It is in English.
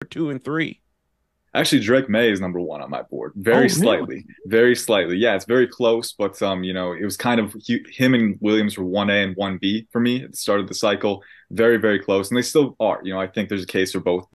2 and 3. Actually, Drake May is number one on my board. Oh, Very really? slightly. Very slightly. Yeah, it's very close, but it was kind of him and Williams were 1A and 1B for me at the start of the cycle. Very, very close. And they still are. I think there's a case for both